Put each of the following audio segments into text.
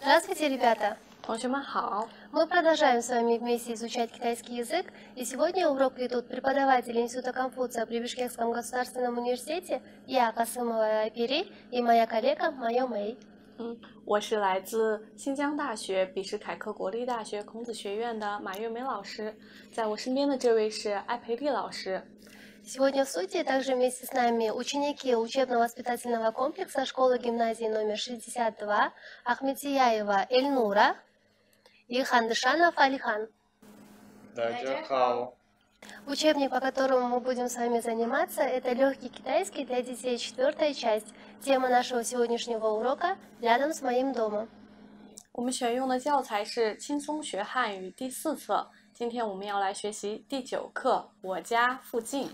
Здравствуйте, ребята! 同学们好， Мы продолжаем с вами вместе изучать китайский язык, и сегодня урок ведут преподаватели Института Конфуция при Бишкекском государственном университете, я, Касымова Айпери, и моя коллега Майо Мэй. 我是来自新疆大学比什凯克国立大学孔子学院的马月梅老师，在我身边的这位是艾培丽老师。 Сегодня в студии также вместе с нами ученики учебно-воспитательного комплекса школы-гимназии номер 62 Ахметияева Эльнура и Хандышанов Алихан. Учебник, по которому мы будем с вами заниматься, это легкий китайский для детей, 4-я часть. Тема нашего сегодняшнего урока «Рядом с моим домом». 我们选用的教材是轻松学汉语第4册，今天我们要来学习第9课我家附近。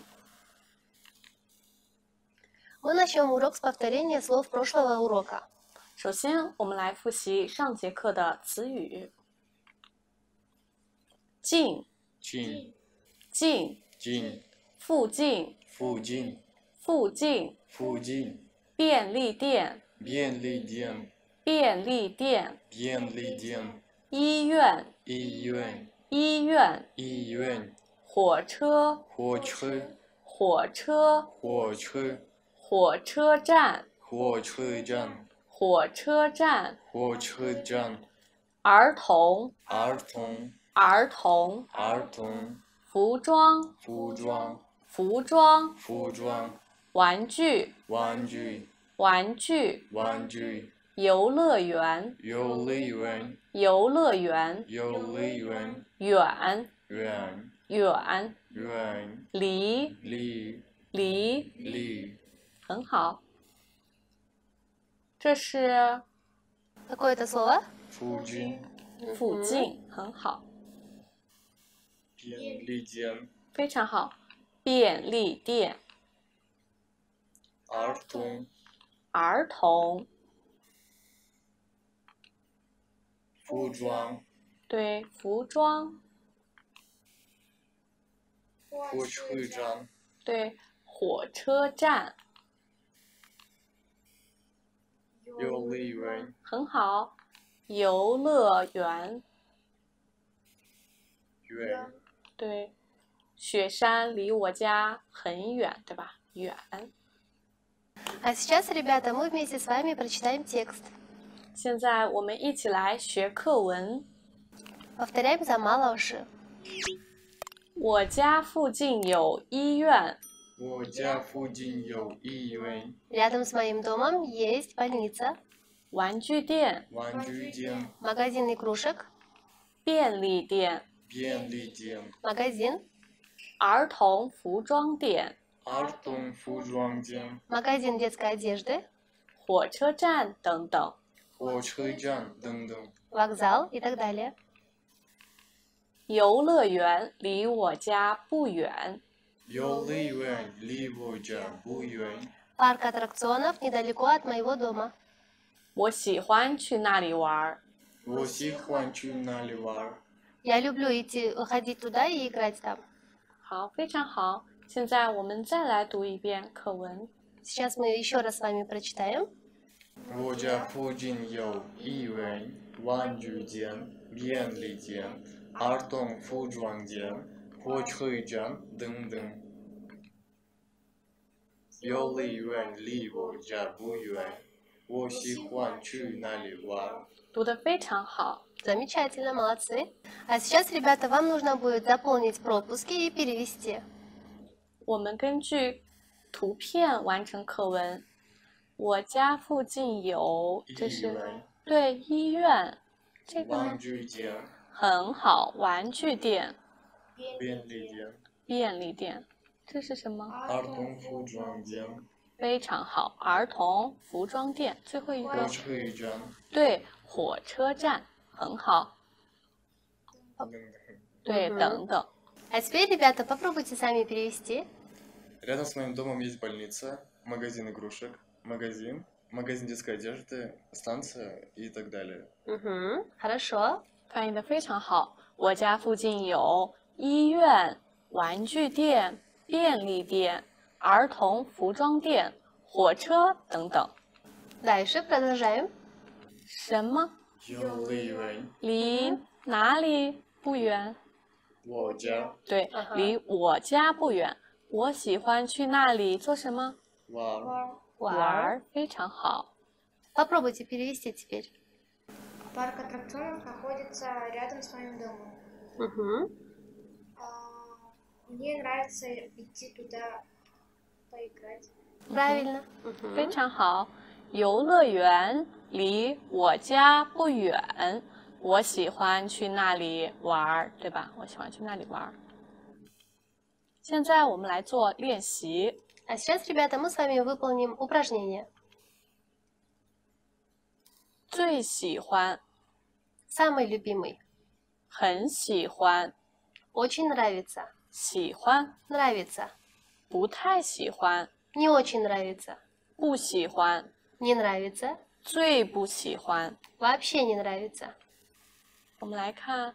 Мы начнем урок с повторения слов прошлого урока. 首先，我们来复习上节课的词语。近， 近， 近， 近， 附近， 附近， 附近， 附近， 便利店， 便利店， 便利店， 便利店， 医院， 医院， 医院， 医院， 火车， 火车， 火车， 火车， 火车站， 火车站， 火车站， 火车站， 儿童， 儿童， 儿童， 儿童， 服装， 服装， 服装， 服装， 玩具， 玩具， 玩具， 玩具， 游乐园， 游乐园， 游乐园， 游乐园， 远， 远， 远， 远， 离， 离， 离， 离， 很好。这是 Какое это слово? 附近， 附近，很好， 便利店， 非常好。便利店， 儿童， 儿童， 服装， 对，服装， 火车站， 对，火车站， 游乐园， 很好。游乐园， 远， 对，雪山离我家很远，对吧？远。 А сейчас, ребята, мы вместе с вами прочитаем текст. 现在我们一起来学课文。 Повторяем за Ма老师. 我家附近有医院， 我家附近有医院， Рядом с моим домом есть больница, 玩具店， 玩具店， магазин игрушек, 便利店， 便利店， магазин, 儿童服装店， 儿童服装店， магазин детской одежды, 火车站等等。 火车站等等。 вокзал и так далее. 游乐园离我家不远， 游乐园离我家不远， Парк аттракционов недалеко от моего дома. 我喜欢去那里玩。 我喜欢去那里玩。 Я люблю ходить туда и играть там. 好，非常好。现在我们再来读一遍课文。 Сейчас мы еще раз с вами прочитаем. 我家附近有医院、玩具店、便利店、儿童服装店、火车站等等。游乐园离我家不远，我喜欢去那里玩。 读得非常好。 Замечательно, молодцы. А сейчас, ребята, вам нужно будет заполнить пропуски и перевести. 我们根据图片完成课文。我家附近有，这是医院、 对医院，这个玩呢具店、 很好，玩具店、 便利店、 便利店，这是什么？ 儿童服装店、 非常好，儿童服装店。最后一火个， 车站对，火车站，很好， 等等。 对，等等。 А теперь, ребята, попробуйте сами перевести. Рядом с моим домом есть больница, магазин игрушек, магазин детской одежды, станция и так далее. Хорошо. 翻译的非常好。我家附近有医院、玩具店、便利店、儿童服装店、火车等等。 Дальше продолжаем. 什么？ 幼儿园， 离哪里不远？ 我家对，离我家不远。我喜欢去那里做什么？ 玩。 玩儿，非常好。 Попробуйте перевести теперь. Парк аттракционов находится рядом с моим домом. Мгм. Мне нравится идти туда поиграть. Правильно. 非常好。游乐园离我家不远，我喜欢去那里玩儿，对吧？我喜欢去那里玩儿。现在我们来做练习。 А сейчас, ребята, мы с вами выполним упражнение. 最喜欢， Самый любимый. 很喜欢， Очень нравится. 喜欢， Нравится. 不太喜欢， Не очень нравится. 不喜欢， Не нравится. 最不喜欢。 Вообще не нравится. 我们来看，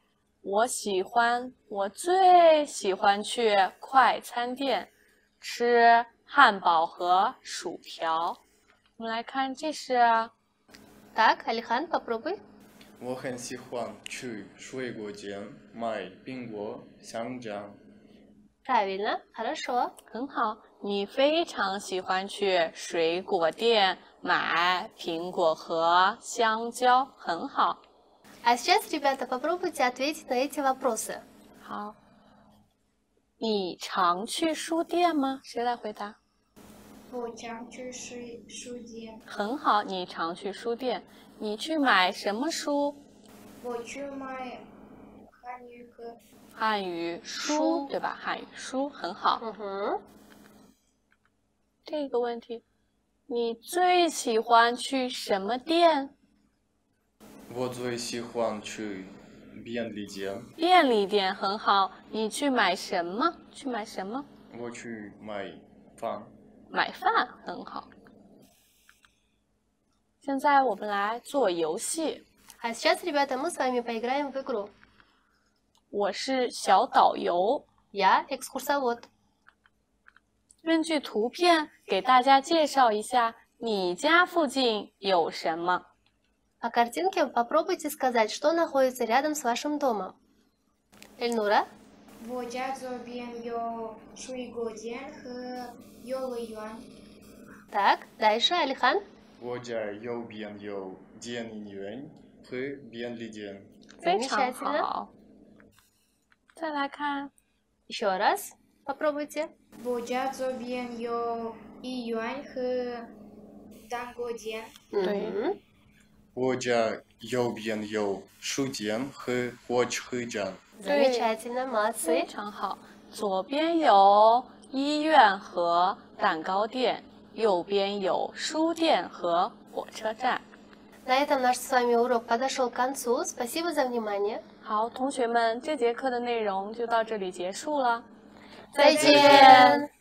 我最喜欢去快餐店吃汉堡和薯条。我们来看，这是 Так, Алихан, попробуй. 我很喜欢去水果店买苹果、香蕉。 Правильно. Хорошо. 很好，你非常喜欢去水果店买苹果和香蕉，很好。 А сейчас, ребята, попробуйте ответить на эти вопросы. 好，你常去书店吗？谁来回答？ 我常去书店。 很好，你常去书店。你去买什么书？ 我去买汉语课。 汉语书，对吧？汉语书很好。 Мгм. 这个问题，你最喜欢去什么店？ 我最喜欢去便利店。 便利店很好。你去买什么？去买什么？ 我去买饭。 买饭很好。现在我们来做游戏。 А сейчас, ребята, мы с вами поиграем в игру. 我是小导游， Я экскурсовод. 根据图片给大家介绍一下你家附近有什么。 По картинке попробуйте сказать, что находится рядом с вашим домом. Эльнура? 我家左边有水果店和幼儿园。 Так, дальше, Алихан. 我家右边有电影院和便利店。 非常 Замечательно. 好。再来看， Еще раз. Попробуйте. 我家左边有医院和蛋糕店。 Мгм. 我家右边有书店和火车站。 Замечательно, 非 молодцы. 常好。左边有医院和蛋糕店，右边有书店和火车站。 На этом наш с вами урок подошел к концу. Спасибо за внимание. 好，同学们，这节课的内容就到这里结束了。 再见。